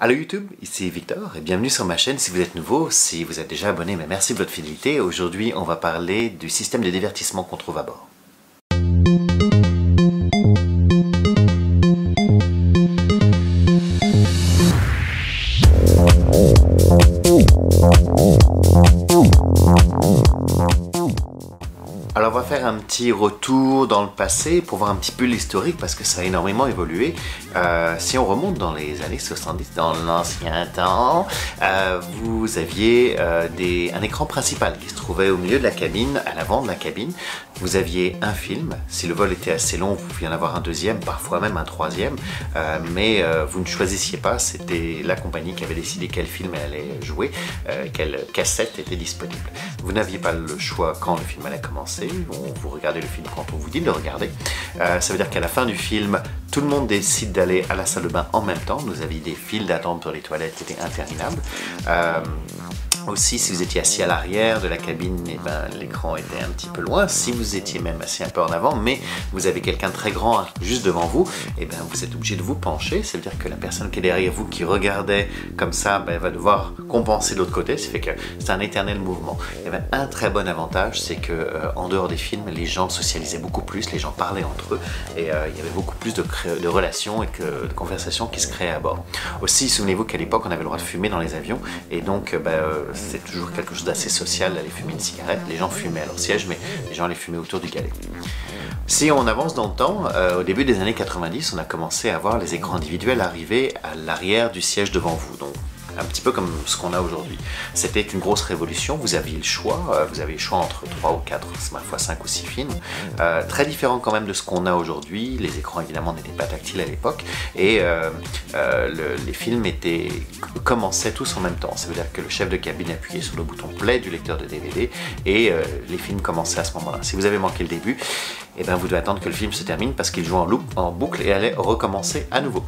Allô YouTube, ici Victor et bienvenue sur ma chaîne si vous êtes nouveau. Si vous êtes déjà abonné, mais merci de votre fidélité. Aujourd'hui, on va parler du système de divertissement qu'on trouve à bord. Alors on va faire un petit retour dans le passé pour voir un petit peu l'historique parce que ça a énormément évolué. Si on remonte dans les années 70, dans l'ancien temps, vous aviez un écran principal qui se trouvait au milieu de la cabine, à l'avant de la cabine. Vous aviez un film, si le vol était assez long, vous pouviez en avoir un deuxième, parfois même un troisième, mais vous ne choisissiez pas, c'était la compagnie qui avait décidé quel film elle allait jouer, quelle cassette était disponible. Vous n'aviez pas le choix quand le film allait commencer. Vous regardez le film quand on vous dit de le regarder. Ça veut dire qu'à la fin du film, tout le monde décide d'aller à la salle de bain en même temps. Nous avions des files d'attente pour les toilettes qui étaient interminables. Aussi, si vous étiez assis à l'arrière de la cabine, l'écran était un petit peu loin. Si vous étiez même assis un peu en avant, mais vous avez quelqu'un de très grand juste devant vous, vous êtes obligé de vous pencher. Ça veut dire que la personne qui est derrière vous, qui regardait comme ça, va devoir compenser de l'autre côté. Ça fait que c'est un éternel mouvement. Un très bon avantage, c'est que en dehors des films, les gens socialisaient beaucoup plus, les gens parlaient entre eux, et il y avait beaucoup plus de relations et de conversations qui se créaient à bord. Aussi, souvenez-vous qu'à l'époque, on avait le droit de fumer dans les avions, et donc c'est toujours quelque chose d'assez social d'aller fumer une cigarette. Les gens fumaient à leur siège, mais les gens allaient fumer autour du galet. Si on avance dans le temps, au début des années 90, on a commencé à voir les écrans individuels arriver à l'arrière du siège devant vous. Donc, un petit peu comme ce qu'on a aujourd'hui. C'était une grosse révolution, vous aviez le choix, entre 3 ou 4, parfois 5 ou 6 films, très différent quand même de ce qu'on a aujourd'hui. Les écrans évidemment n'étaient pas tactiles à l'époque, et les films commençaient tous en même temps. Ça veut dire que le chef de cabine appuyait sur le bouton play du lecteur de DVD, et les films commençaient à ce moment-là. Si vous avez manqué le début, vous devez attendre que le film se termine parce qu'il joue en boucle et allait recommencer à nouveau.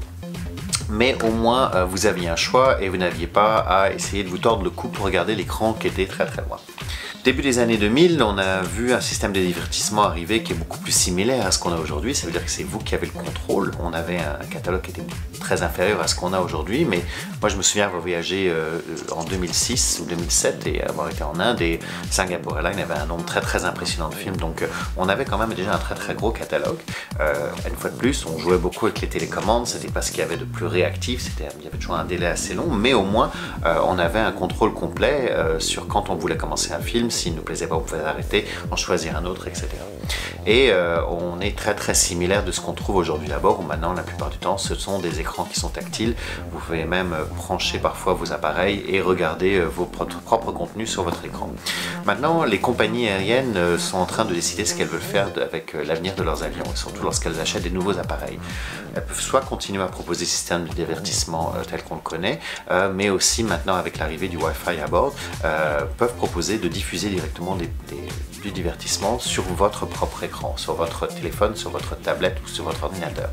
Mais au moins vous aviez un choix et vous n'aviez pas à essayer de vous tordre le cou pour regarder l'écran qui était très très loin. Début des années 2000, on a vu un système de divertissement arriver qui est beaucoup plus similaire à ce qu'on a aujourd'hui. Ça veut dire que c'est vous qui avez le contrôle. On avait un catalogue qui était très inférieur à ce qu'on a aujourd'hui, mais moi je me souviens avoir voyagé en 2006 ou 2007 et avoir été en Inde, et Singapore Airlines avait un nombre très très impressionnant de films, donc on avait quand même déjà un très très gros catalogue. Une fois de plus, on jouait beaucoup avec les télécommandes, c'était pas ce qu'il y avait de plus réactif, il y avait toujours un délai assez long, mais au moins on avait un contrôle complet sur quand on voulait commencer un film. S'il ne nous plaisait pas, on pouvait arrêter, en choisir un autre, etc. Et on est très très similaire de ce qu'on trouve aujourd'hui à bord, où maintenant la plupart du temps ce sont des écrans qui sont tactiles. Vous pouvez même brancher parfois vos appareils et regarder vos propres contenus sur votre écran. Maintenant, les compagnies aériennes sont en train de décider ce qu'elles veulent faire avec l'avenir de leurs avions, et surtout lorsqu'elles achètent des nouveaux appareils. Elles peuvent soit continuer à proposer des systèmes de divertissement tels qu'on le connaît, mais aussi maintenant avec l'arrivée du Wi-Fi à bord, peuvent proposer de diffuser directement du divertissement sur votre propre écran, sur votre téléphone, sur votre tablette ou sur votre ordinateur.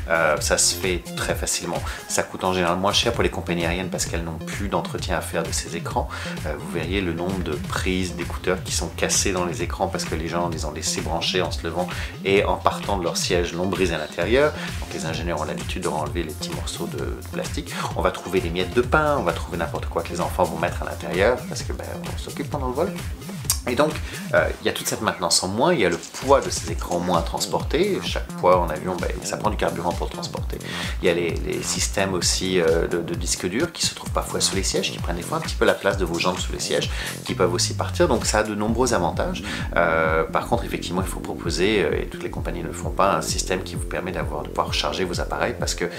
Ça se fait très facilement. Ça coûte en général moins cher pour les compagnies aériennes parce qu'elles n'ont plus d'entretien à faire de ces écrans. Vous verriez le nombre de prises d'écouteurs qui sont cassées dans les écrans parce que les gens les ont laissés brancher en se levant et en partant de leur siège l'ont brisé à l'intérieur. Donc les ingénieurs ont l'habitude de enlever les petits morceaux de plastique. On va trouver des miettes de pain, on va trouver n'importe quoi que les enfants vont mettre à l'intérieur parce que on s'occupe pendant le vol. Et donc, il y a toute cette maintenance en moins, il y a le poids de ces écrans moins à transporter. Chaque poids en avion, ça prend du carburant pour le transporter. Il y a les systèmes aussi de disques durs qui se trouvent parfois sous les sièges, qui prennent des fois un petit peu la place de vos jambes sous les sièges, qui peuvent aussi partir. Donc ça a de nombreux avantages. Par contre, effectivement, il faut proposer, et toutes les compagnies ne le font pas, un système qui vous permet de pouvoir recharger vos appareils, parce que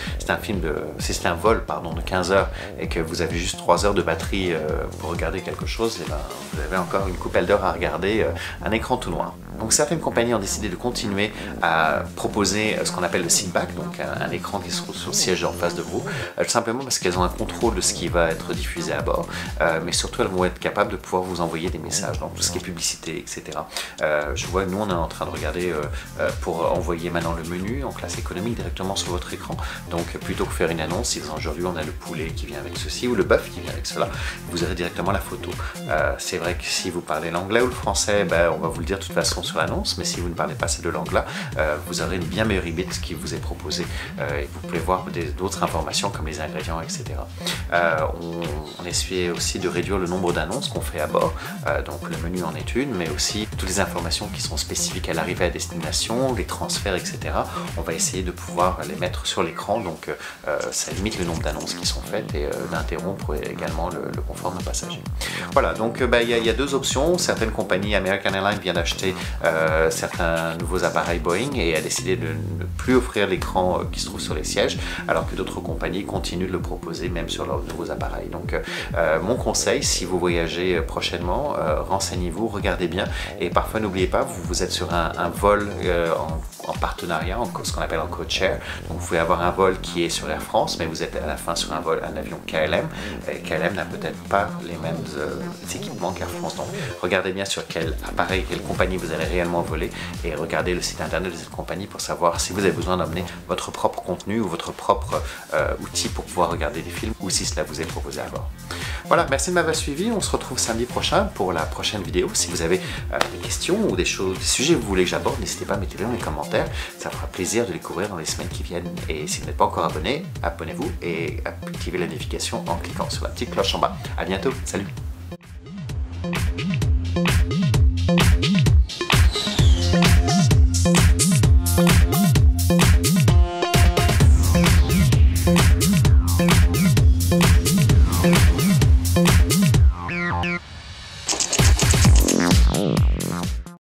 si c'est un vol de 15 heures et que vous avez juste 3 heures de batterie pour regarder quelque chose, vous avez encore une coupelle d'heure à regarder un écran tout noir. Donc certaines compagnies ont décidé de continuer à proposer ce qu'on appelle le seatback, donc un écran qui se trouve sur le siège en face de vous, tout simplement parce qu'elles ont un contrôle de ce qui va être diffusé à bord, mais surtout elles vont être capables de pouvoir vous envoyer des messages, donc tout ce qui est publicité, etc. Je vois, nous on est en train de regarder pour envoyer maintenant le menu en classe économique directement sur votre écran, donc plutôt que faire une annonce, si aujourd'hui on a le poulet qui vient avec ceci ou le bœuf qui vient avec cela, vous aurez directement la photo. C'est vrai que si vous parlez l'anglais ou le français, on va vous le dire de toute façon informations sur l'annonce, mais si vous ne parlez pas ces deux langues-là, vous aurez une bien meilleure image qui vous est proposée et vous pouvez voir d'autres informations comme les ingrédients, etc. On essaie aussi de réduire le nombre d'annonces qu'on fait à bord, donc le menu en est une, mais aussi toutes les informations qui sont spécifiques à l'arrivée à destination, les transferts, etc. On va essayer de pouvoir les mettre sur l'écran, donc ça limite le nombre d'annonces qui sont faites et d'interrompre également le confort d'un passager. Voilà, donc il y a deux options. Certaines compagnies, American Airlines vient d'acheter certains nouveaux appareils Boeing et a décidé de ne plus offrir l'écran qui se trouve sur les sièges, alors que d'autres compagnies continuent de le proposer même sur leurs nouveaux appareils. Donc mon conseil, si vous voyagez prochainement, renseignez-vous, regardez bien, et parfois n'oubliez pas, vous êtes sur un vol en partenariat, ce qu'on appelle en code-share. Donc vous pouvez avoir un vol qui est sur Air France, mais vous êtes à la fin sur un avion KLM, et KLM n'a peut-être pas les mêmes équipements qu'Air France. Donc regardez bien sur quel appareil, quelle compagnie vous allez réellement voler, et regardez le site internet de cette compagnie pour savoir si vous avez besoin d'emmener votre propre contenu ou votre propre outil pour pouvoir regarder des films, ou si cela vous est proposé à bord. Voilà, merci de m'avoir suivi. On se retrouve samedi prochain pour la prochaine vidéo. Si vous avez des questions ou des sujets que vous voulez que j'aborde, n'hésitez pas à mettre-les dans les commentaires. Ça fera plaisir de les couvrir dans les semaines qui viennent. Et si vous n'êtes pas encore abonné, abonnez-vous et activez la notification en cliquant sur la petite cloche en bas. À bientôt, salut!